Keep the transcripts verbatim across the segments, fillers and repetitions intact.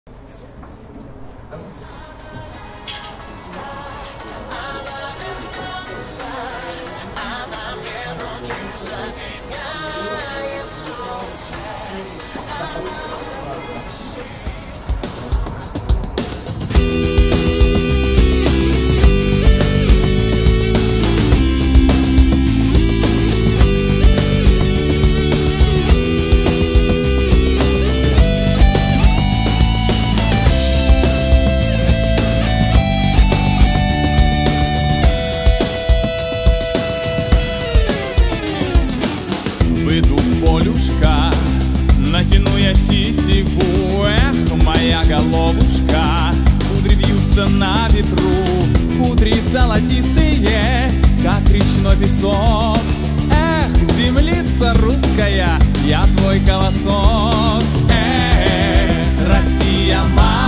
Выйду в полюшка, натяну я тетиву. Эх, моя головушка, кудри вьются на ветру. Кудри золотистые, как речной песок. Эх, землица русская, я твой колосок. Эх, Россия,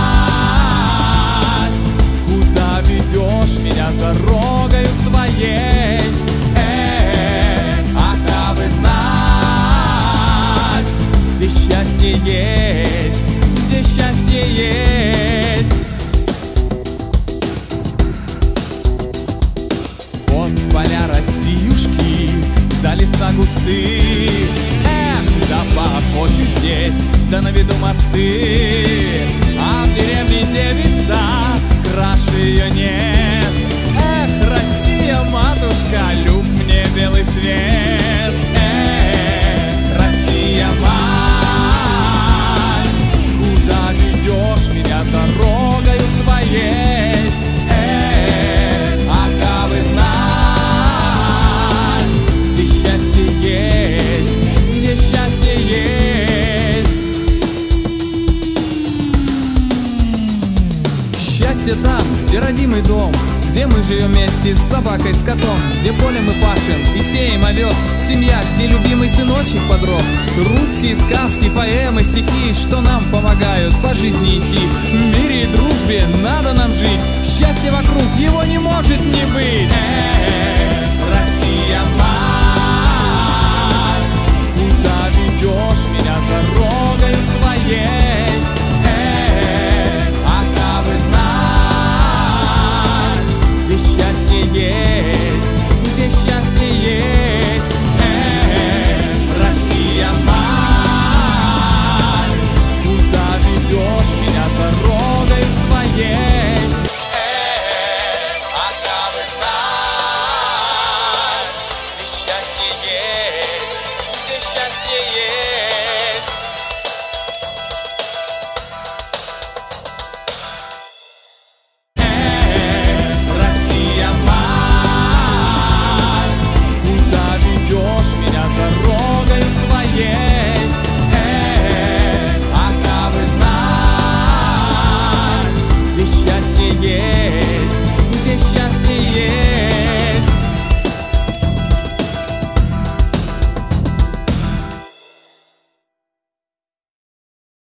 мать, куда ведешь меня дорогою своей? Где счастье есть, где счастье есть. Вот поля Россиюшки, да леса густые. Эх, да поохочу здесь, да наведу мосты. А в деревне девица, краше ее нет. Эх, Россия, матушка, люб мне белый свет. Эх, Россия, мать, дорогою своей. Эх, а вы знать, где счастье есть, где счастье есть. Счастье там, где родимый дом, где мы живем вместе с собакой, с котом, где поле мы пашем и сеем овес. Семья, где любимый сыночек подрос. Русские сказки, поэмы, стихи, что нам помогают по жизни идти.